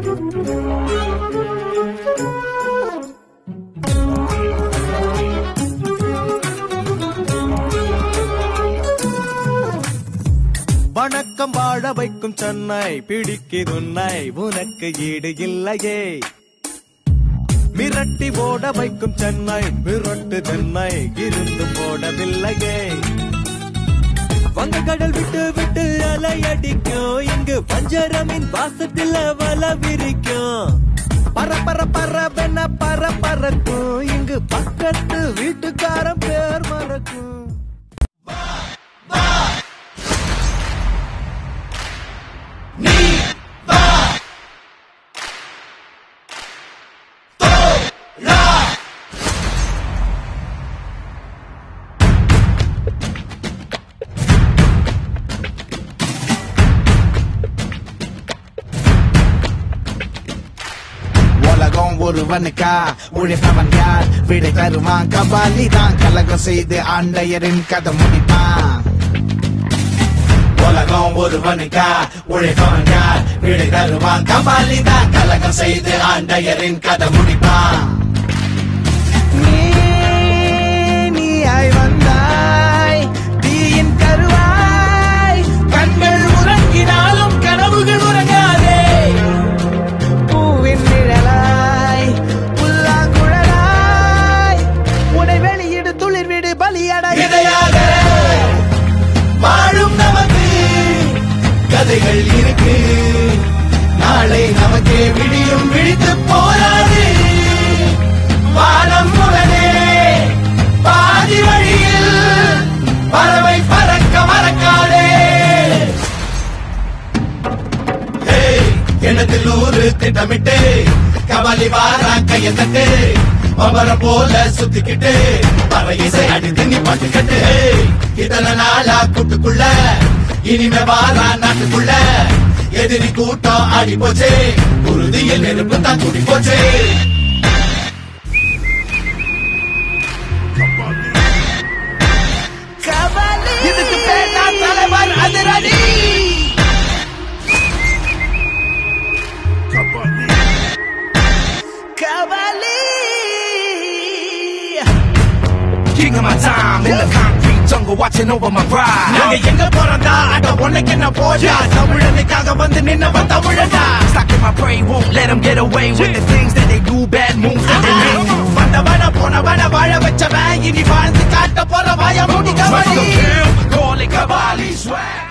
வணக்கம் வாழ வைக்கும் சென்னை பிடிக்குது உன்னை உனக்கு ஈடு இல்லையே மிரட்டி ஓட வைக்கும் சென்னை மிரட்டு தென்னை இருந்து போடவில்லையே வங்கக்கடல் விட்டு விட்டு அலை அடிக்கும் இங்கு பஞ்சரமின் வாசத்தில் வல விரிக்கும் பர பரவென பறக்கும் இங்கு பக்கத்து வீட்டுக்காரன் பேர் மறக்கும் ஒருவனுக்கா உழைப்பவன் யார் விடை தருவான் கபாலி தான் கலகம் செய்து ஆண்டையரின் கதை முடிப்பான் உலகம் ஒருவனுக்கா உழைப்பவன் யார் விடை தருவான் கபாலி தான் கலகம் செய்து ஆண்டையரின் கதை முடிப்பான் நீயாய் வந்தாய் தீயின் கருவாய் கண்கள் உறங்கினாலும் கனவுகள் உறங்காதே பூவின் நிழலாய் புல்லாங்குழலாய் உடை வெளியிடு துளிர் விடு பலியடையாக வாழும் நமக்கு கதைகள் இருக்கு நாளை நமக்கே விடியும் விழித்து போராடு வானம் உடனே பாதி வழியில் பறவை பறக்க மறக்காதே எண்ணத்தில் ஊரு திட்டமிட்டு கபாலி வாரா கைய தட்டு மமர போல சுத்திக்கிட்டு பற இசை அடித்து நீ பாட்டுக்கட்டு இத்தனை நாளா கூட்டுக்குள்ள இனிமே வாரா நாட்டுக்குள்ள எதிரி கூட்டம் ஆடி போச்சு உறுதியில் நெருப்பு தான் கூடி போச்சு இதுக்கு பேர் தான் தலைவர் அதிரடி King of my time in the concrete jungle watching over my pride. நாங்க எங்க போறதா அட உனக்கு என்ன போயா தமிழனுக்காக வந்து நின்னவன் தமிழனா. Stocking my prey won't let them get away with the things that they do bad moves that they make. வந்தவன போனவன வாழ வச்சவன் இனி வாழ்ந்து காட்ட போற வாய மூடி Kabali. Call it Kabali swag.